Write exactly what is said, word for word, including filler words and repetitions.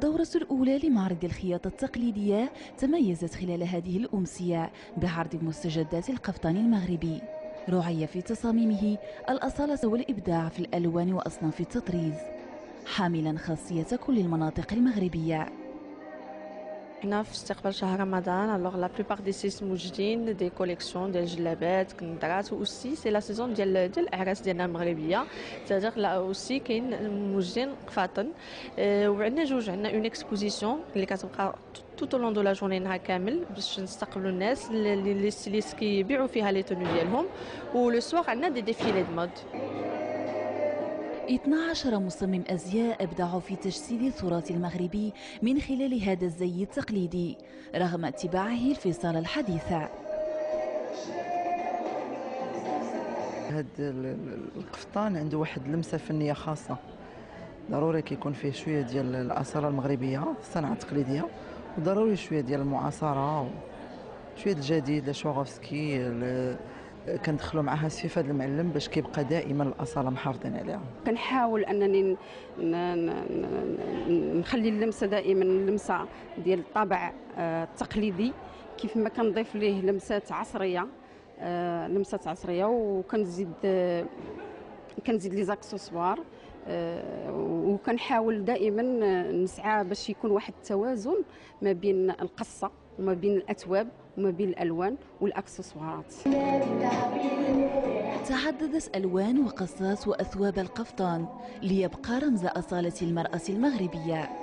الدورة الأولى لمعرض الخياطة التقليدية تميزت خلال هذه الأمسية بعرض مستجدات القفطان المغربي، رعي في تصاميمه الأصالة والإبداع في الألوان وأصناف التطريز، حاملا خاصية كل المناطق المغربية. حنا في استقبال شهر رمضان، الوغ لا بلوبار دي سيس موجدين دي كوليكسيون ديال الجلابات كندرات، اوسي سي لا سيزون ديال ديال الاعراس ديالنا المغربيه، تادر لا اوسي كاين موجدين قفاطن. أه وعندنا جوج، عندنا اون اكسبوزيسيون اللي كتبقى توت لون دو لا جورني نهار كامل باش نستقبلوا الناس اللي لي ستيليست كيبيعوا فيها لي تونو ديالهم، ولو سوار عندنا دي ديفيلي دو مود. اثنا عشر مصمم أزياء أبدعوا في تجسيد التراث المغربي من خلال هذا الزي التقليدي رغم اتباعه الفصال الحديثة. هذا القفطان عنده واحد اللمسة فنية خاصة، ضروري كيكون فيه شوية ديال الأصالة المغربية الصنعة التقليدية، وضروري شوية ديال المعاصرة وشوية الجديد لشواغوفسكي كندخلوا معها السيف هذا المعلم باش كيبقى دائما الاصاله محافظين عليها. كنحاول انني نخلي اللمسه دائما اللمسه ديال الطابع التقليدي، كيف ما كنضيف ليه لمسات عصريه لمسات عصريه وكنزيد كنزيد لي زاكسسوار، وكنحاول دائما نسعى باش يكون واحد التوازن ما بين القصه وما بين الاثواب وما بين الالوان والاكسسوارات. تعددت الوان وقصات واثواب القفطان ليبقى رمز اصاله المراه المغربيه.